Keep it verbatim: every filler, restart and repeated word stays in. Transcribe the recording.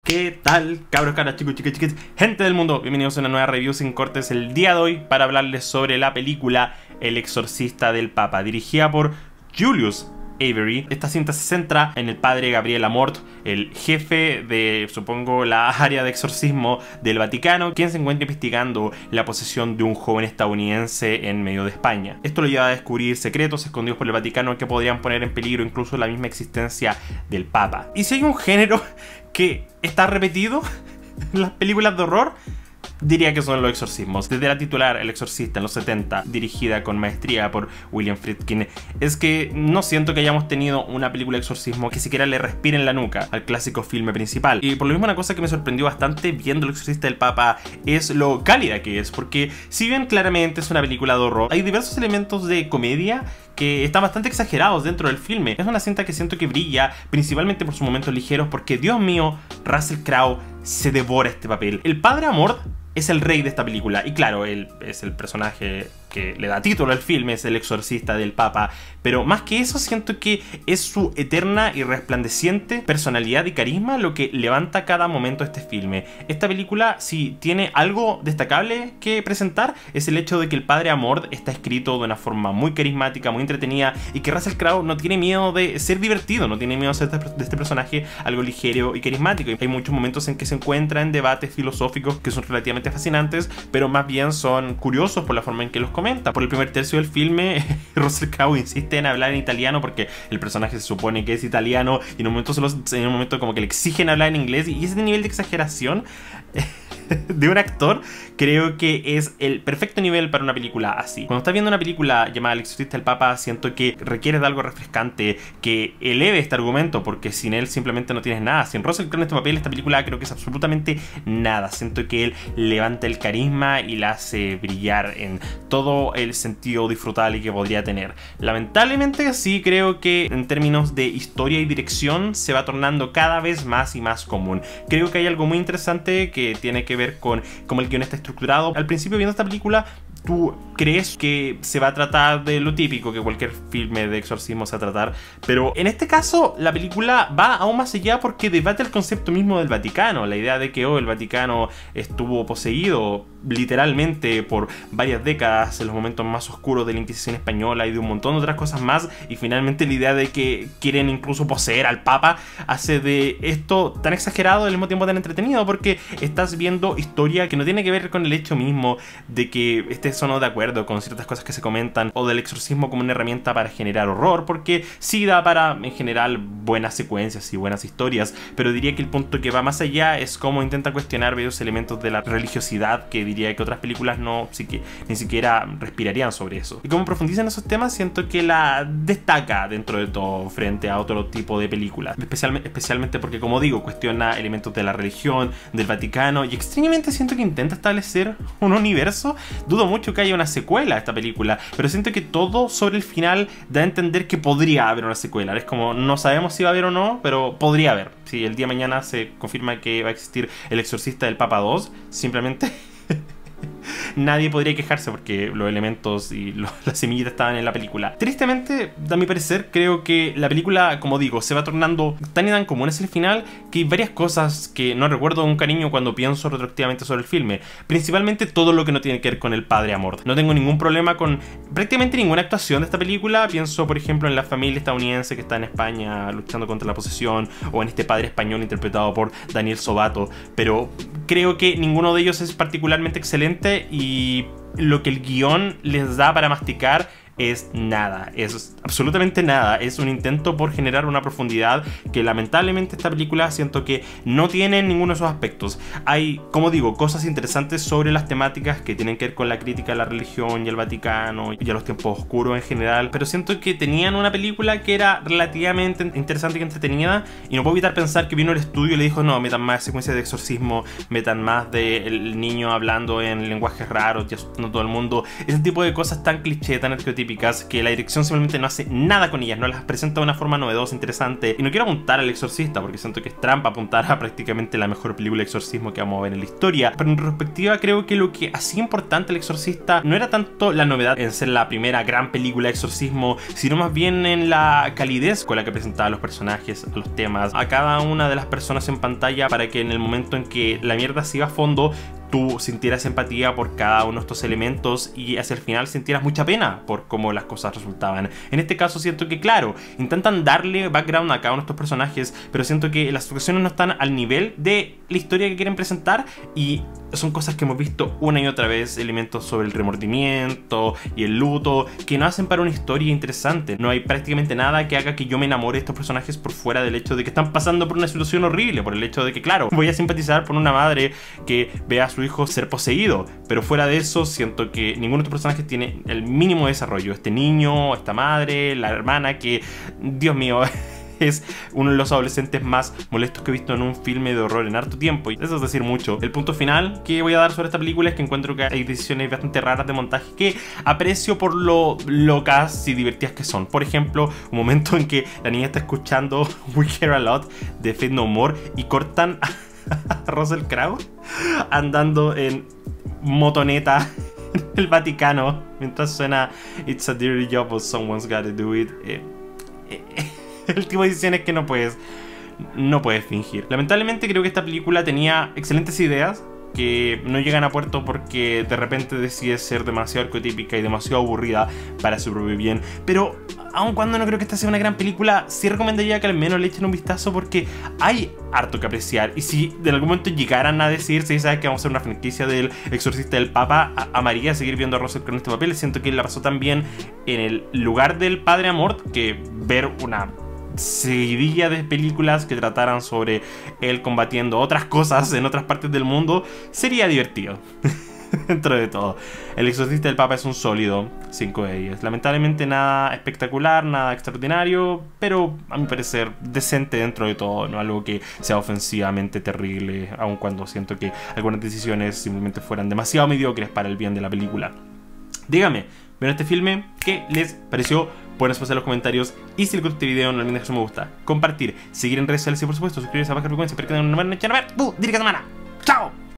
¿Qué tal, cabros, caras, chicos, chicas, chicas, gente del mundo? Bienvenidos a una nueva review sin cortes el día de hoy para hablarles sobre la película El exorcista del Papa, dirigida por Julius Avery. Esta cinta se centra en el padre Gabriel Amorth, el jefe de, supongo, la área de exorcismo del Vaticano, quien se encuentra investigando la posesión de un joven estadounidense en medio de España. Esto lo lleva a descubrir secretos escondidos por el Vaticano que podrían poner en peligro incluso la misma existencia del Papa. Y si hay un género que está repetido en las películas de horror, diría que son los exorcismos. Desde la titular El Exorcista en los setenta, dirigida con maestría por William Friedkin, es que no siento que hayamos tenido una película de exorcismo que siquiera le respire en la nuca al clásico filme principal. Y por lo mismo, una cosa que me sorprendió bastante viendo El Exorcista del Papa es lo cálida que es, porque si bien claramente es una película de horror, hay diversos elementos de comedia que están bastante exagerados dentro del filme. Es una cinta que siento que brilla principalmente por sus momentos ligeros, porque Dios mío, Russell Crowe se devora este papel. El padre Amorth es el rey de esta película, y claro, él es el personaje que le da título al filme, es el exorcista del Papa, pero más que eso siento que es su eterna y resplandeciente personalidad y carisma lo que levanta cada momento de este filme. Esta película, si tiene algo destacable que presentar, es el hecho de que el padre Amorth está escrito de una forma muy carismática, muy entretenida, y que Russell Crowe no tiene miedo de ser divertido, no tiene miedo de ser de este personaje algo ligero y carismático. Hay muchos momentos en que se encuentra en debates filosóficos que son relativamente fascinantes, pero más bien son curiosos por la forma en que los comenta. Por el primer tercio del filme, Russell Crowe insiste en hablar en italiano porque el personaje se supone que es italiano, y en un momento, solo, en un momento como que le exigen hablar en inglés, y ese nivel de exageración de un actor creo que es el perfecto nivel para una película así. Cuando estás viendo una película llamada El Exorcista del Papa, siento que requiere de algo refrescante que eleve este argumento, porque sin él simplemente no tienes nada. Sin Russell Crowe en este papel, esta película creo que es absolutamente nada. Siento que él levanta el carisma y la hace brillar en todo el sentido disfrutable que podría tener. Lamentablemente sí creo que en términos de historia y dirección se va tornando cada vez más y más común. Creo que hay algo muy interesante que tiene que ver con cómo el guion está estructurado. Al principio, viendo esta película, tú crees que se va a tratar de lo típico que cualquier filme de exorcismo se va a tratar, pero en este caso la película va aún más allá porque debate el concepto mismo del Vaticano, la idea de que oh, el Vaticano estuvo poseído literalmente por varias décadas en los momentos más oscuros de la Inquisición española y de un montón de otras cosas más, y finalmente la idea de que quieren incluso poseer al Papa hace de esto tan exagerado y al mismo tiempo tan entretenido, porque estás viendo historia que no tiene que ver con el hecho mismo de que estés o no de acuerdo con ciertas cosas que se comentan, o del exorcismo como una herramienta para generar horror, porque sí da para en general buenas secuencias y buenas historias, pero diría que el punto que va más allá es cómo intenta cuestionar varios elementos de la religiosidad que diría que otras películas no ni siquiera respirarían sobre eso. Y como profundiza en esos temas, siento que la destaca dentro de todo frente a otro tipo de películas, especialmente, especialmente porque, como digo, cuestiona elementos de la religión, del Vaticano, y extrañamente siento que intenta establecer un universo. Dudo mucho que haya una secuela a esta película, pero siento que todo sobre el final da a entender que podría haber una secuela. Es como, no sabemos si va a haber o no, pero podría haber. Si el día de mañana se confirma que va a existir El Exorcista del Papa dos, simplemente nadie podría quejarse porque los elementos y los, las semillitas estaban en la película. Tristemente, a mi parecer, creo que la película, como digo, se va tornando tan y tan común es el final que hay varias cosas que no recuerdo con cariño cuando pienso retroactivamente sobre el filme. Principalmente todo lo que no tiene que ver con el padre Amorth. No tengo ningún problema con prácticamente ninguna actuación de esta película. Pienso, por ejemplo, en la familia estadounidense que está en España luchando contra la posesión, o en este padre español interpretado por Daniel Sobato, pero creo que ninguno de ellos es particularmente excelente, y lo que el guión les da para masticar es nada, es absolutamente nada. Es un intento por generar una profundidad que lamentablemente esta película siento que no tiene ninguno de esos aspectos. Hay, como digo, cosas interesantes sobre las temáticas que tienen que ver con la crítica a la religión y al Vaticano y a los tiempos oscuros en general, pero siento que tenían una película que era relativamente interesante y entretenida, y no puedo evitar pensar que vino el estudio y le dijo: no, metan más secuencias de exorcismo, metan más del niño hablando en lenguajes raros y asustando a todo el mundo, ese tipo de cosas tan cliché, tan arqueotípicas arquetípicas que la dirección simplemente no hace nada con ellas, no las presenta de una forma novedosa, interesante. Y no quiero apuntar al Exorcista porque siento que es trampa apuntar a prácticamente la mejor película de exorcismo que vamos a ver en la historia, pero en retrospectiva creo que lo que hacía importante El Exorcista no era tanto la novedad en ser la primera gran película de exorcismo, sino más bien en la calidez con la que presentaba a los personajes, a los temas, a cada una de las personas en pantalla, para que en el momento en que la mierda se iba a fondo tú sintieras empatía por cada uno de estos elementos y hacia el final sintieras mucha pena por cómo las cosas resultaban. En este caso siento que, claro, intentan darle background a cada uno de estos personajes, pero siento que las situaciones no están al nivel de la historia que quieren presentar, y son cosas que hemos visto una y otra vez, elementos sobre el remordimiento y el luto que no hacen para una historia interesante. No hay prácticamente nada que haga que yo me enamore de estos personajes por fuera del hecho de que están pasando por una situación horrible, por el hecho de que, claro, voy a simpatizar por una madre que ve a su hijo ser poseído, pero fuera de eso siento que ninguno de estos personajes tiene el mínimo desarrollo. Este niño, esta madre, la hermana que, Dios mío, es uno de los adolescentes más molestos que he visto en un filme de horror en harto tiempo, y eso es decir mucho. El punto final que voy a dar sobre esta película es que encuentro que hay decisiones bastante raras de montaje que aprecio por lo locas y divertidas que son. Por ejemplo, un momento en que la niña está escuchando We Care a Lot de Faith No More y cortan a Russell Crowe andando en motoneta en el Vaticano mientras suena It's a dirty job but someone's gotta do it. eh, eh, el tipo de decisiones que no puedes no puedes fingir. Lamentablemente creo que esta película tenía excelentes ideas que no llegan a puerto porque de repente decide ser demasiado arquetípica y demasiado aburrida para su propio bien. Pero aun cuando no creo que esta sea una gran película, sí recomendaría que al menos le echen un vistazo porque hay harto que apreciar. Y si de algún momento llegaran a decir, si sabes que vamos a hacer una franquicia del Exorcista del Papa, amaría seguir viendo a Russell con este papel. Siento que la pasó tan bien en el lugar del Padre Amort que ver una seguidilla de películas que trataran sobre él combatiendo otras cosas en otras partes del mundo sería divertido. Dentro de todo, El Exorcista del Papa es un sólido cinco de diez. Lamentablemente nada espectacular, nada extraordinario, pero a mi parecer decente dentro de todo, no algo que sea ofensivamente terrible, aun cuando siento que algunas decisiones simplemente fueran demasiado mediocres para el bien de la película. Dígame, ¿vieron este filme? ¿Qué les pareció? Pueden expresar en los comentarios, y si les gustó este video no olviden dejar su me gusta, compartir, seguir en redes sociales y por supuesto suscribirse a la página de frecuencia para que tengan una buena noche a ver. ¡Uh! ¡Dirige semana! ¡Chao!